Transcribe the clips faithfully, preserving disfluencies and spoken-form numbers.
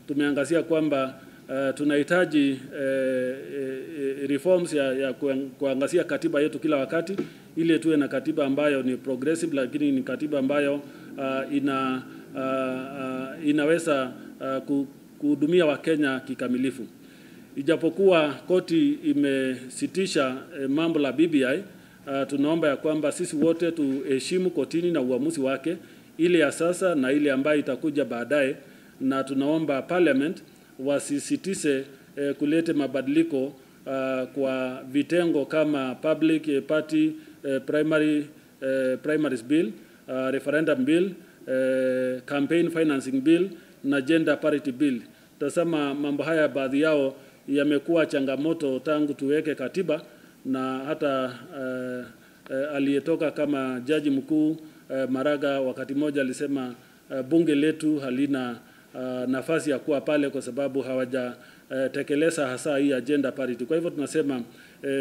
tumeangazia kwamba uh, tunahitaji uh, reforms ya, ya kuangazia katiba yetu kila wakati, ili tuwe na katiba ambayo ni progressive, lakini ni katiba ambayo uh, ina uh, uh, inaweza uh, kuhudumia Wakenya kikamilifu. Ijapokuwa koti imesitisha eh, mambo la B B I, uh, tunaomba ya kwamba sisi wote tuheshimu kotini na uamuzi wake, ile ya sasa na ile ambayo itakuja baadaye, na tunaomba parliament wasisitize eh, kulete mabadiliko uh, kwa vitengo kama public party eh, primary eh, primaries bill, uh, referendum bill, eh, campaign financing bill na gender parity bill. Tasema mambo haya baadhi yao yamekuwa changamoto tangu tuweke katiba, na hata uh, uh, aliyetoka kama jaji mkuu uh, Maraga wakati moja alisema uh, bunge letu halina uh, nafasi ya kuwa pale kwa sababu hawaja uh, tekeleza hasa hii agenda parity. Kwa hivyo tunasema uh,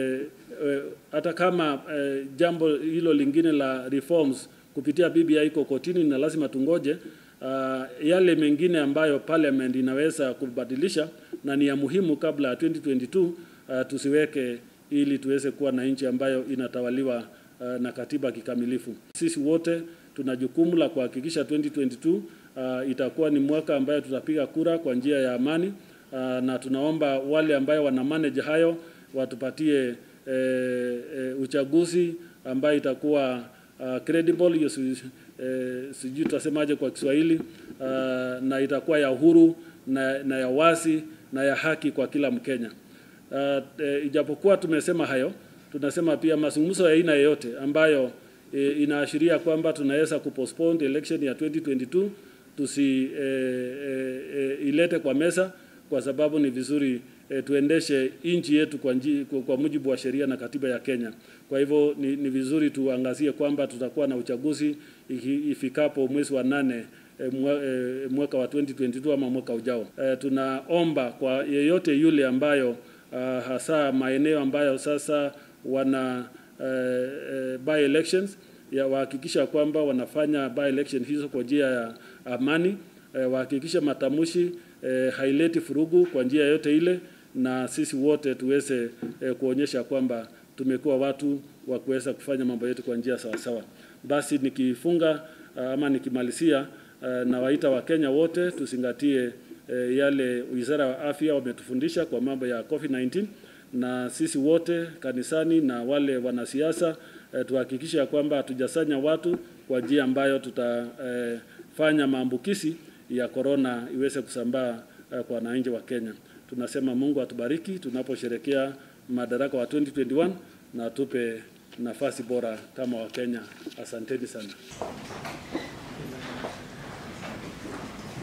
uh, hata kama uh, jambo hilo lingine la reforms kupitia B B I iko kotini na lazima tungoje uh, yale mengine ambayo parliament inaweza kubadilisha na ni ya muhimu kabla ya twenty twenty-two, uh, tusiweke ili tuweze kuwa na nchi ambayo inatawaliwa uh, na katiba kikamilifu. Sisi wote tuna jukumu la kuhakikisha twenty twenty-two uh, itakuwa ni mwaka ambayo tutapiga kura kwa njia ya amani, uh, na tunaomba wale ambayo wana manage hayo watupatie eh, eh, uchaguzi ambayo itakuwa uh, credible, hiyo eh, sijui tutasemaje kwa Kiswahili, uh, na itakuwa ya uhuru na, na ya wazi na ya haki kwa kila Mkenya. Uh, e, ijapokuwa tumesema hayo, tunasema pia mazungumzo ya aina yoyote ambayo e, inaashiria kwamba tunaweza kupostpone election ya twenty twenty-two tusi e, e, e, ilete kwa meza, kwa sababu ni vizuri e, tuendeshe nchi yetu kwa, nji, kwa, kwa mujibu wa sheria na katiba ya Kenya. Kwa hivyo ni, ni vizuri tuangazie kwamba tutakuwa na uchaguzi ifikapo mwezi wa nane mwaka wa twenty twenty-two ama mwaka ujao. E, tunaomba kwa yeyote yule ambayo uh, hasa maeneo ambayo sasa wana uh, uh, by elections ya wahakikisha kwamba wanafanya by election hizo kwa njia ya amani, uh, wahakikisha matamushi uh, haileti furugu kwa njia yote ile, na sisi wote tuweze uh, kuonyesha kwamba tumekuwa watu wa kuweza kufanya mambo yetu kwa njia sawa sawa. Basi nikifunga uh, ama nikimalizia, Uh, na waita wa Kenya wote tusingatie uh, yale Wizara wa Afya wametufundisha kwa mambo ya COVID nineteen, na sisi wote kanisani na wale wanasiasa uh, tuhakikisha kwamba hatujasanya watu kwa njia ambayo tutafanya uh, maambukizi ya corona iweze kusambaa uh, kwa wananchi wa Kenya. Tunasema Mungu atubariki tunaposherekea madaraka wa twenty twenty-one na atupe nafasi bora kama wa Kenya. Asanteni sana.